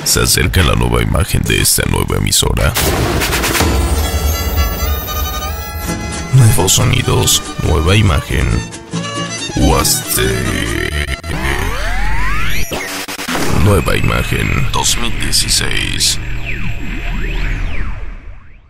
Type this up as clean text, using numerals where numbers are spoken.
Se acerca la nueva imagen de esta nueva emisora. Nuevos sonidos, nueva imagen. Huaste. Nueva imagen 2016.